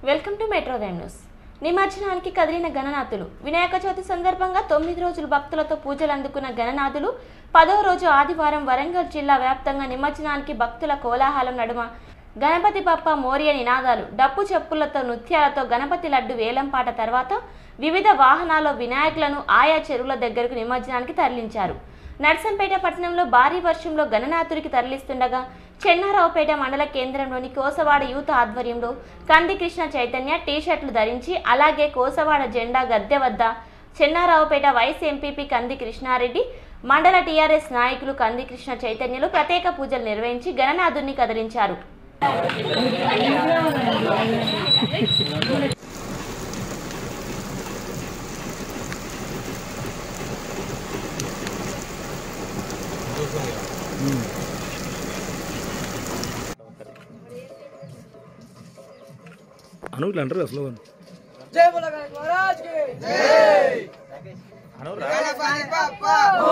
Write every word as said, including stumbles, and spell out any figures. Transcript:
Welcome to metro time news. నిమజ్జనానికి కదిలిన గణనాథులు. వినాయక చవితి సందర్భంగా తొమ్మిది రోజులు భక్తులతో పూజలు అందుకున్న గణనాథులు పదో రోజు ఆదివారం వరంగల్ జిల్లా వ్యాప్తంగా నిమజ్జనానికి భక్తుల కోలాహలం నడుమ గణపతి బప్ప మోరియా నినాదాలు, డప్పు చెప్పులతో, నృత్యాలతో గణపతి లడ్డు వేలంపాట తర్వాత వివిధ వాహనాల్లో వినాయకులను ఆయా చెరువుల దగ్గరకు నిమజ్జనానికి తరలించారు. నర్సంపేట పట్టణంలో భారీ వర్షంలో గణనాథుడికి తరలిస్తుండగా చెన్నారావుపేట మండల కేంద్రంలోని కోసవాడ యూత్ ఆధ్వర్యంలో కంది కృష్ణ చైతన్య టీషర్ట్లు ధరించి, అలాగే కోసవాడ జెండా గద్దె వద్ద చెన్నారావుపేట వైస్ ఎంపీపీ కంది కృష్ణారెడ్డి, మండల టీఆర్ఎస్ నాయకులు కంది కృష్ణ చైతన్యలు ప్రత్యేక పూజలు నిర్వహించి గణనాథుడిని కదిలించారు. अनुल अंडर असलो जय बोला गणेश महाराज की जय। गणपति बप्पा